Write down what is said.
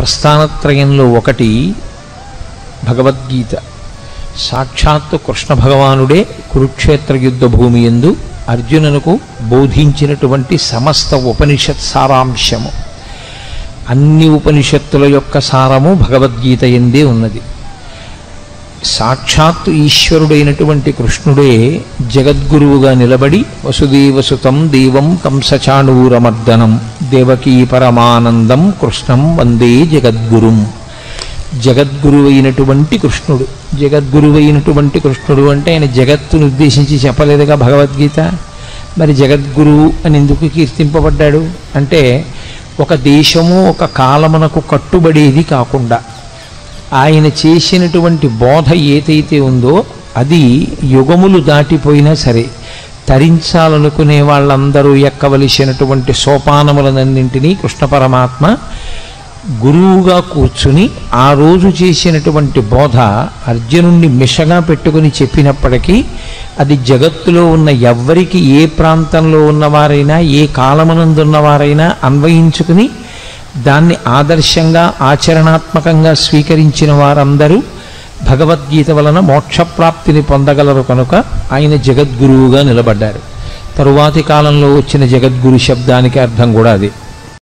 ప్రస్థానత్రయంలో ఒకటి భగవద్గీత. సాక్షాత్తు కృష్ణ భగవానుడే కురుక్షేత్ర యుద్ధ భూమి యందు అర్జునునకు బోధించినటువంటి సమస్త ఉపనిషత్ సారాంశము. అన్ని ఉపనిషత్తుల యొక్క సారము భగవద్గీత యందే ఉన్నది. సాక్షాత్తు ఈశ్వరుడైనటువంటి కృష్ణుడే జగద్గురువుగా నిలబడి వసుదేవసుతం దేవం కంసచాణూరమర్దనం దేవకీ పరమానందం కృష్ణం వందే జగద్గురుం. జగద్గురువైనటువంటి కృష్ణుడు. జగద్గురువైనటువంటి కృష్ణుడు అంటే ఆయన జగత్తును ఉద్దేశించి చెప్పలేదుగా భగవద్గీత. మరి జగద్గురువు అని ఎందుకు కీర్తింపబడ్డాడు అంటే, ఒక దేశము ఒక కాలమునకు కట్టుబడేది కాకుండా ఆయన చేసినటువంటి బోధ ఏదైతే ఉందో అది యుగములు దాటిపోయినా సరే తరించాలనుకునే వాళ్ళందరూ ఎక్కవలసినటువంటి సోపానములనన్నింటినీ కృష్ణ పరమాత్మ గురువుగా కూర్చుని ఆ రోజు చేసినటువంటి బోధ అర్జునుణ్ణి మిషగా పెట్టుకుని చెప్పినప్పటికీ అది జగత్తులో ఉన్న ఎవ్వరికి ఏ ప్రాంతంలో ఉన్నవారైనా ఏ కాలమునందున్నవారైనా అన్వయించుకుని దాన్ని ఆదర్శంగా ఆచరణాత్మకంగా స్వీకరించిన వారందరూ భగవద్గీత వలన మోక్షప్రాప్తిని పొందగలరు కనుక ఆయన జగద్గురువుగా నిలబడ్డారు. తరువాతి కాలంలో వచ్చిన జగద్గురు శబ్దానికి అర్థం కూడా అది.